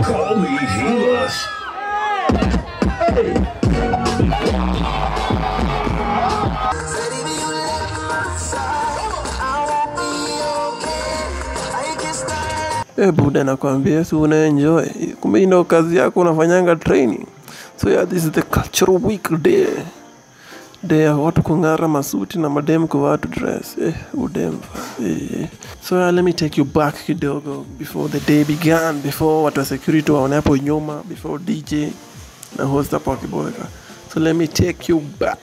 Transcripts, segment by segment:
Call me Healers. Hey. Buda nakwambia si unaenjoy. Kumbe ino kazi yako unafanyanga training. So yeah, this is the cultural week day. Day ya watu kung'ara masuti na madem kwa watu dress. Udem. So yeah, let me take you back kidogo before the day began, before watu wa security waone hapo nyuma, before DJ na host hapo akiboeka. So let me take you back.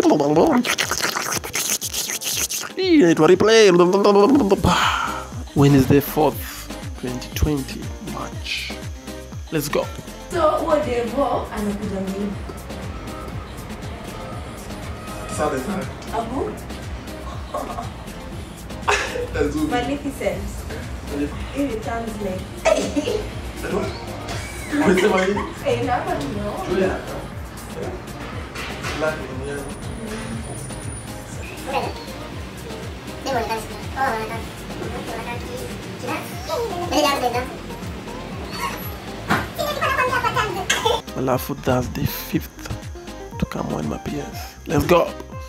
Inaitwa replay. Wednesday 4th, 2020 March. Let's go. So what they go anakuja mimi. Sabe sabe. Abu. Maleficent. It sounds like. What's the way? Hey, never know. Yeah. Alafu that's the 5th to come on my PS. Let's go.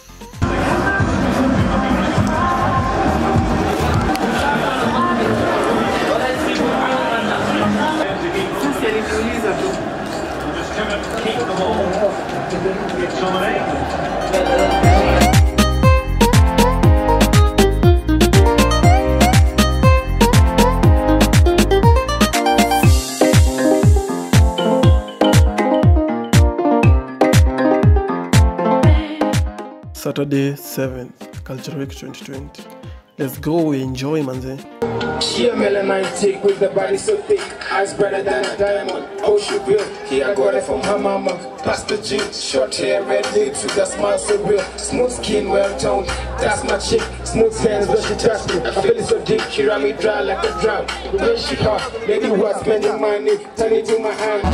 Saturday 7th, Culture Week 2020. Let's go, we enjoy, manze. She a melanin with the body so thick, eyes brighter than a diamond. Oh, she real. He I got it from her mama. Past the jeans, short hair, red lips with a smile so real. Smooth skin, well toned. That's my chick. Smooth hands, but she touched me. I feel it so deep. She ran me dry like a drought. The way she hot, lady was spending money, turn it to my hand.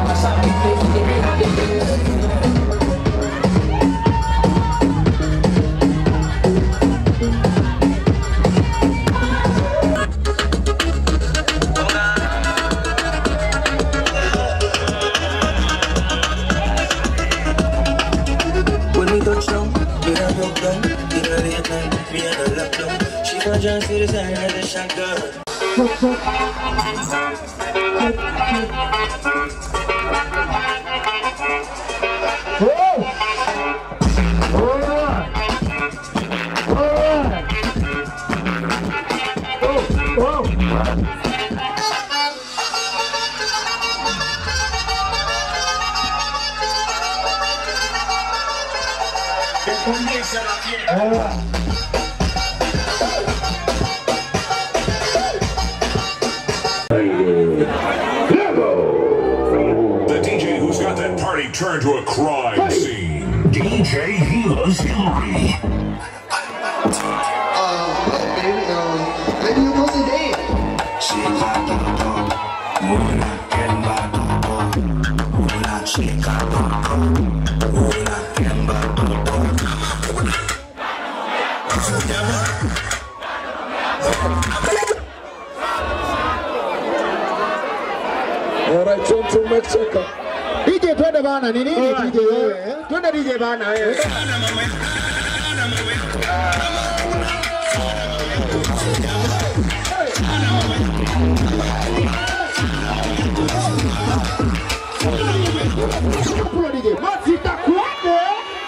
Just to the side of the shotgun. Turn to a crime scene. DJ Healers Hillary. Maybe you know the day. She got the dog. Mula Kemba dog. Mula Shika dog. Mula Kemba dog. All right, turn to Mexico. DJ twende bana, ni nini DJ wewe? Twende DJ bana wewe. Kuna DJ, mati itakuaje?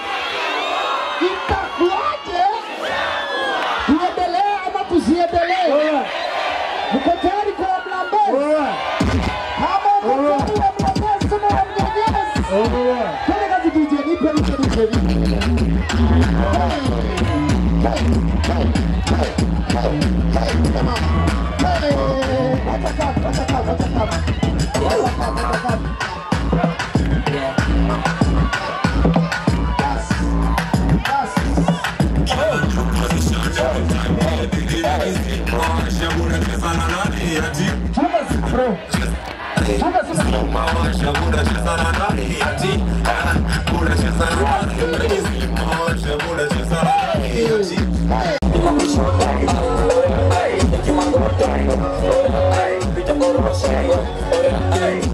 Itakuaje? Tuendelee ama tusiendelee? Mko tayari kwa mlambo? Kama mko tayari kwa mlambo? Kale kazi DJ nipe Hey,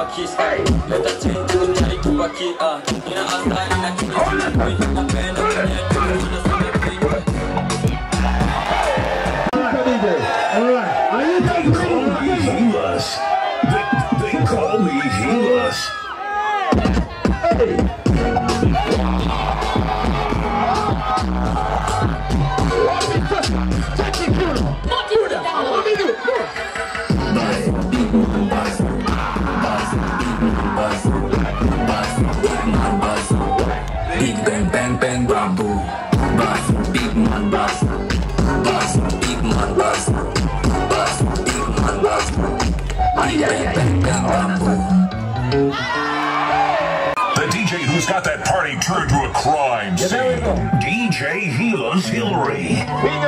kiss. Let the change to the night to a kid. In a outside, in a kiss. Alright, are you guys ready? They call me Healers. Hey! Big bang bang bang bamboo. Buzz, big man buzz. Buzz, big man buzz. Buzz, big man buzz. Big bang bang bang bamboo. The DJ who's got that party turned to a crime scene. DJ Healers Hillary.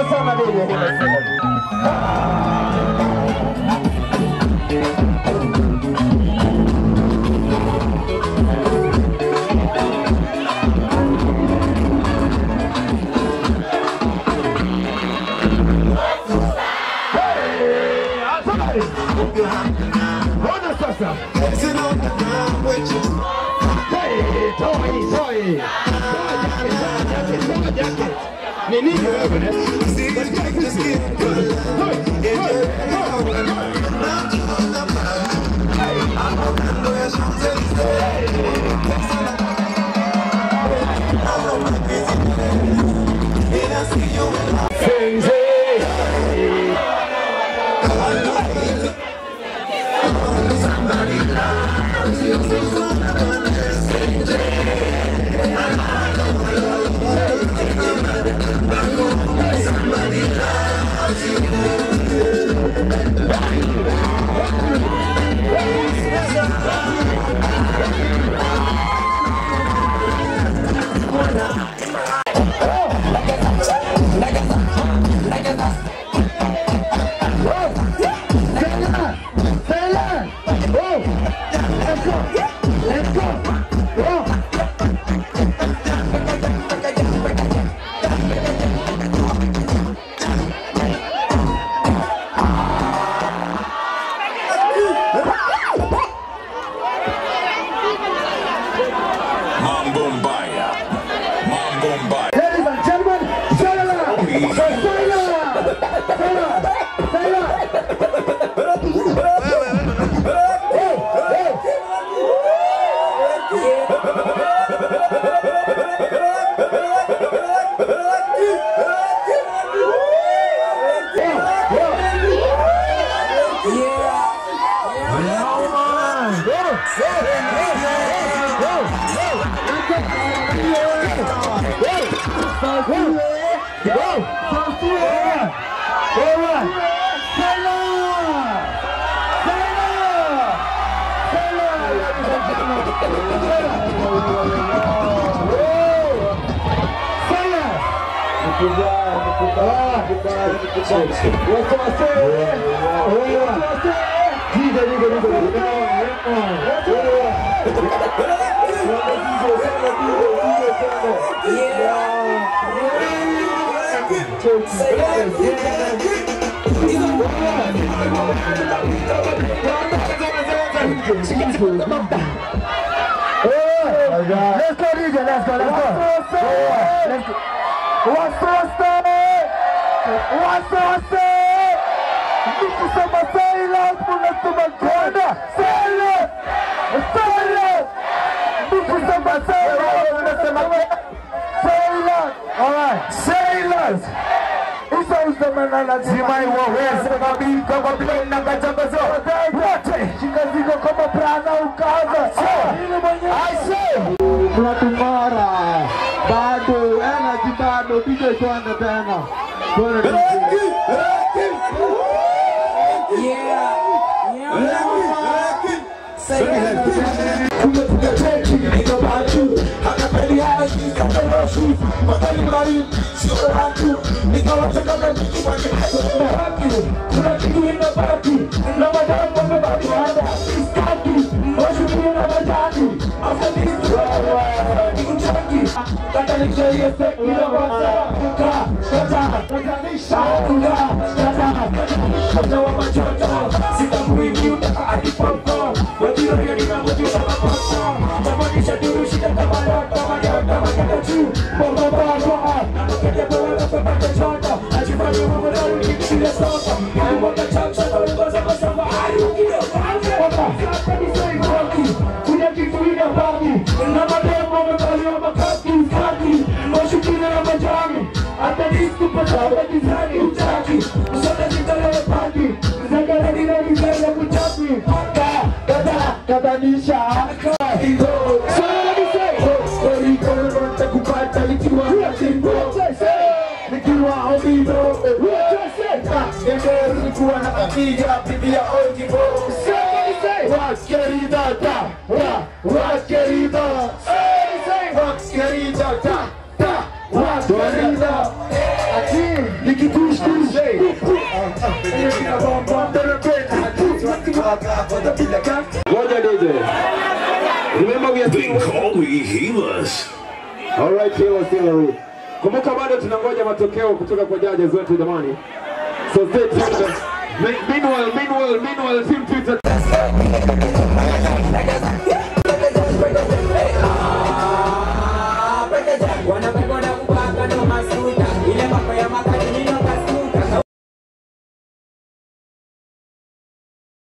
Let's go, DJ, let's go. What's What They call me Healers. Alright, Hillary. Kumbuka bado tunangoja matokeo kutoka kwa judges wetu jamani. So stay tuned. Meanwhile, team Twitter. Wanna